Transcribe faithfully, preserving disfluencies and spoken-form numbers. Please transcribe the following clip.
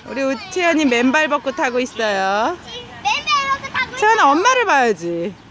우리 우채연이 맨발 벗고 타고 있어요. 맨발 벗고 타고 있어요. 채연아 엄마를 봐야지.